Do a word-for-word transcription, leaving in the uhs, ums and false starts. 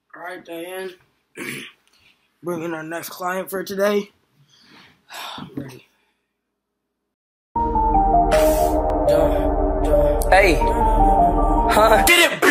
Alright, Diane. Bring in our next client for today. I'm ready. Hey, huh? Get it.